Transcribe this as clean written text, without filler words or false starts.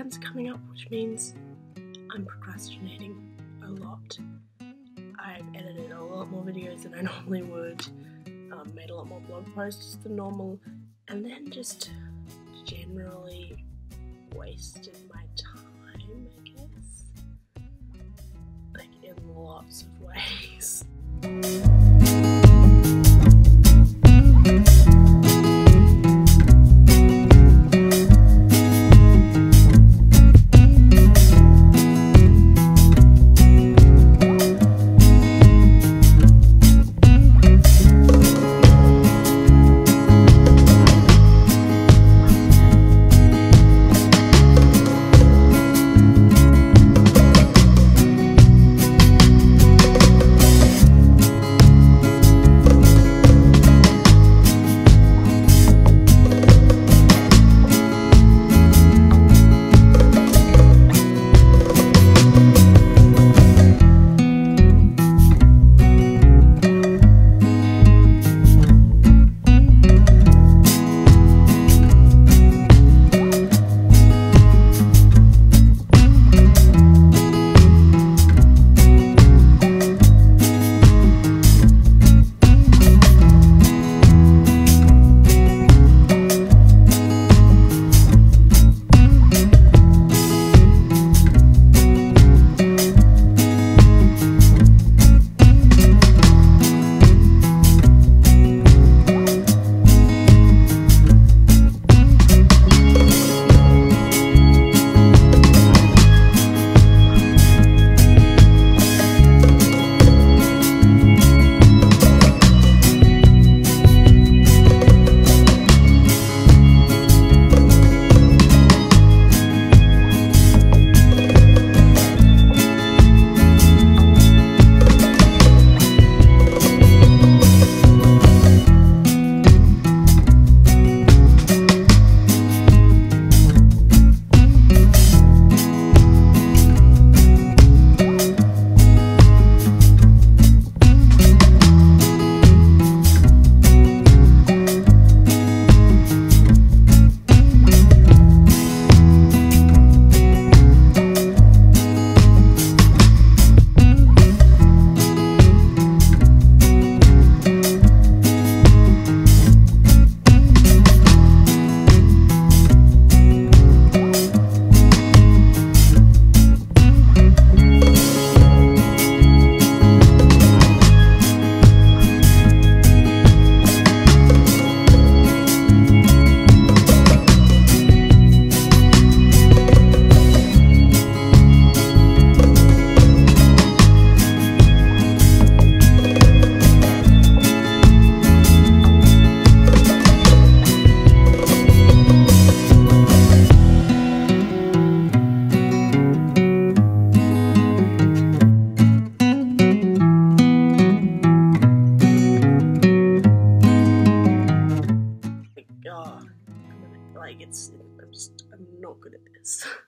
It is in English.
exams coming up, which means I'm procrastinating a lot. I've edited a lot more videos than I normally would, made a lot more blog posts than normal, and then just generally wasted my time, I guess, like in lots of ways.